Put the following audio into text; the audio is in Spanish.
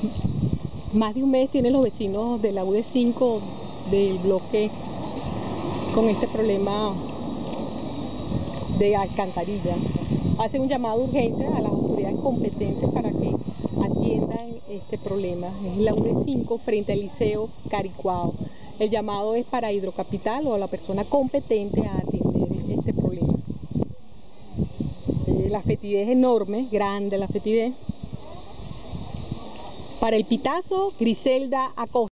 más de un mes tienen los vecinos de la UD5 del bloque con este problema de alcantarilla. Hacen un llamado urgente a las autoridades competentes para que atiendan este problema. Es la UD5 frente al Liceo Caricuao. El llamado es para Hidrocapital o a la persona competente a atender este problema. La fetidez es enorme, grande la fetidez. Para El Pitazo, Griselda Acosta.